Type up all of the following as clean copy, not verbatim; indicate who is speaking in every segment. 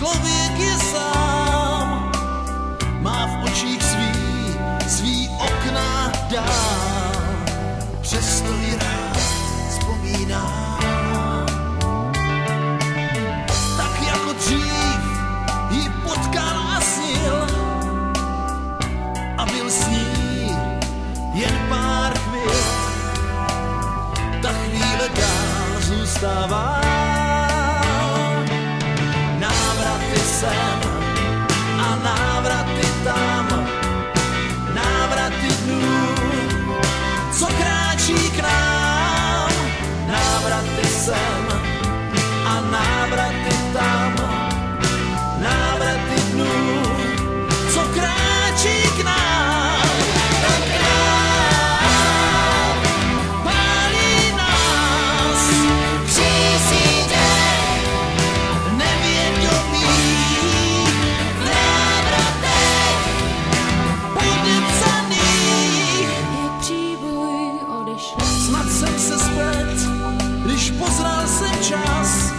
Speaker 1: člověk je sám, má v očích svý okna dál, přesto i rád vzpomínám. Tak jako dřív ji potkal a snil a byl s ní jen pár chvíl, ta chvíle dál zůstává. Návraty sem a návraty tam, návraty dnů, co kráčí k nám. Návraty sem a návraty tam, návraty dnů, co kráčí k nám. Pálí nás přízí den, nevědomí v návratech podepsaných.
Speaker 2: Je příboj odešlý.
Speaker 1: Snad jsem se zpět, když pozral jsem čas,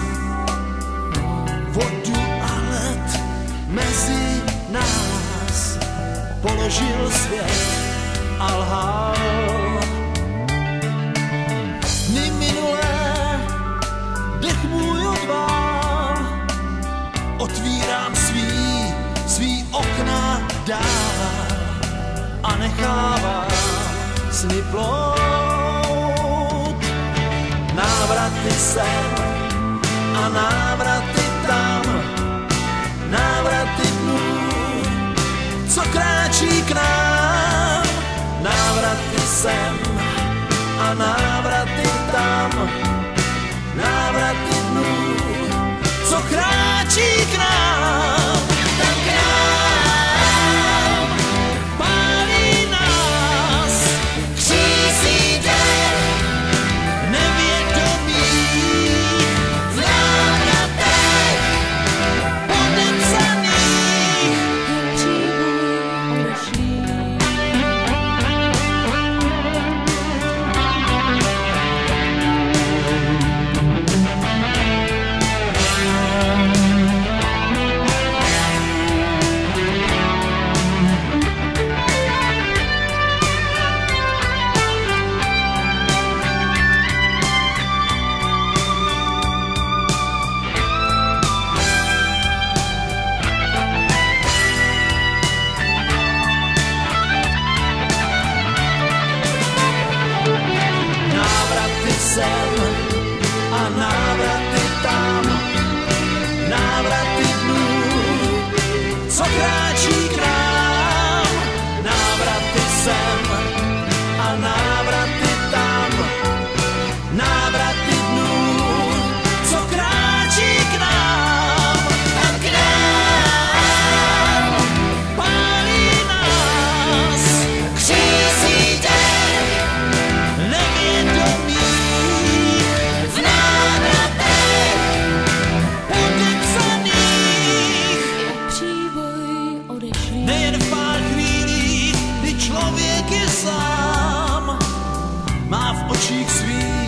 Speaker 1: vodu a led mezi nás položil svět a lhal. Dny minulé, dech můj odvál, otvírám svý okna dál a nechávám sny plout. Návraty sem a návraty tam, návraty dnů, co kráčí k nám. Návraty sem a návraty tam, návraty dnů, co kráčí k nám. Tak k nám pálí nás křízí den, nevědomí v návratech podepsaných.
Speaker 2: Je příboj odešlý.
Speaker 1: Návraty sem a návraty tam, návraty dnů, co kráčí k nám. Návraty sem a návraty tam, návraty dnů, co kráčí k nám. A k nám pálí nás křízí den, nevědomí v návratech podepsaných.
Speaker 2: Je příboj odešlý.
Speaker 1: Nejen v pár chvílích, kdy člověk je sám, má v očích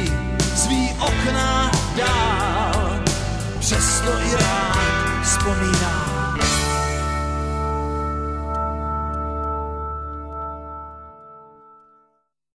Speaker 1: svý okna dál, přesto i rád vzpomíná.